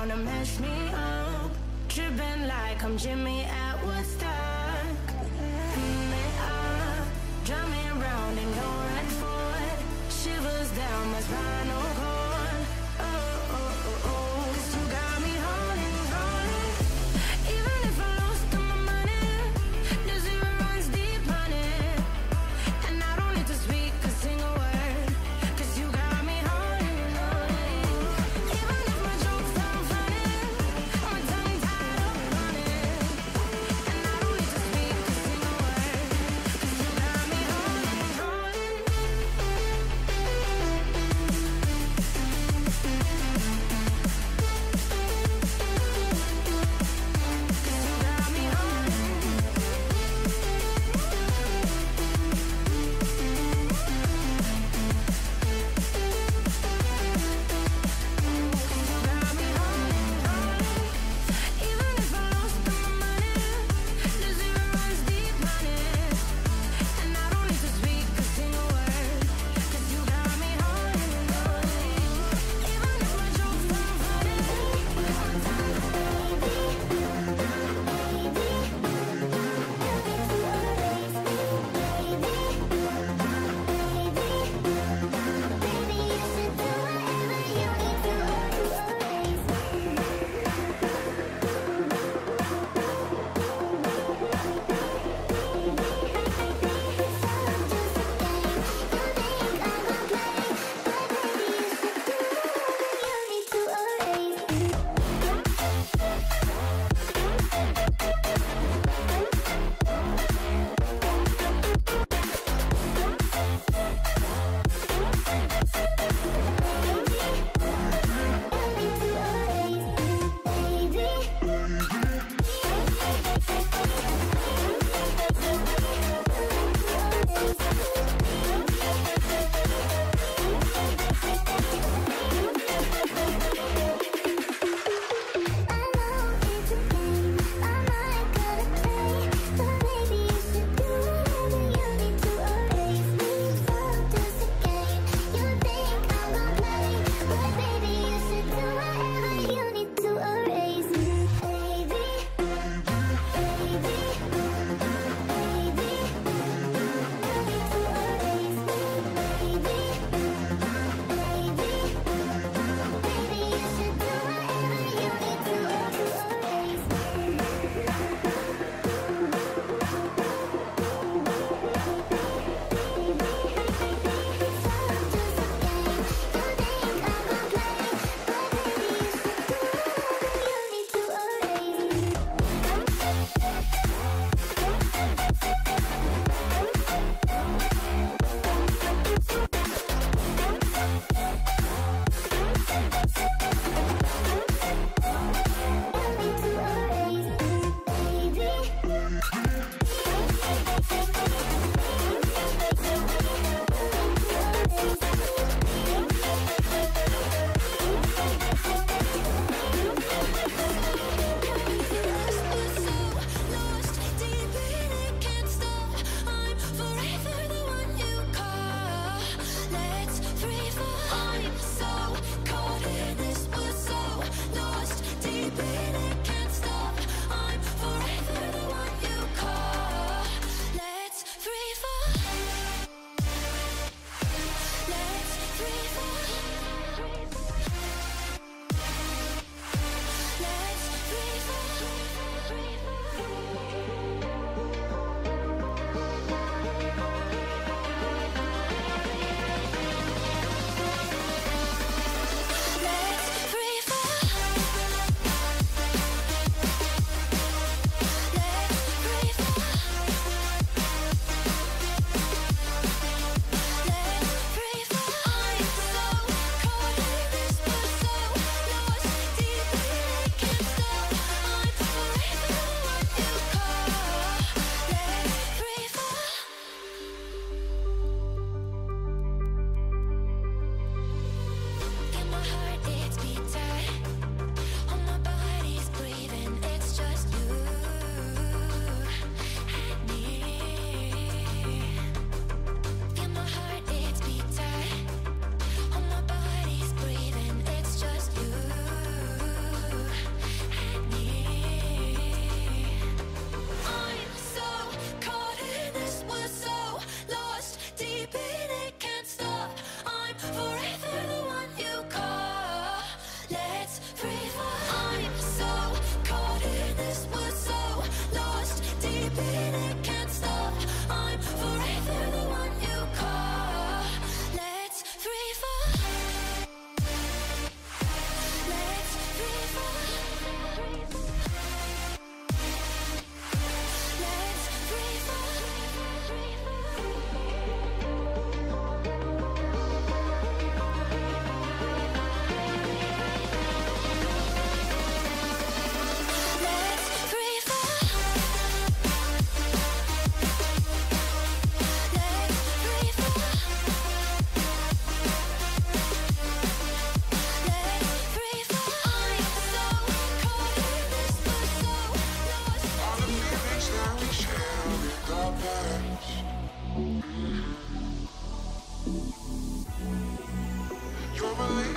wanna mess me up. Tripping like I'm Jimmy at Woodstock. Drive me around and go right for it. Shivers down my spinal cord. Oh, oh, oh, oh. 'Cause you got me holding, holding. Even if I lost all my money, the zero runs deep on it. And I don't need to speak a single word, 'cause you got me holding, holding. Even if my jokes sound funny, my tongue tied up on it. And I don't need to speak a single word, 'cause you got me holding, holding.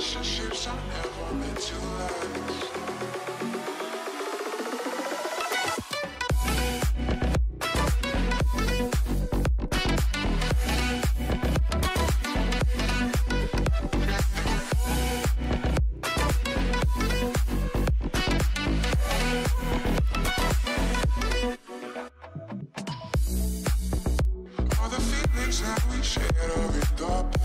relationships are never meant to last. All the feelings that we shared are in the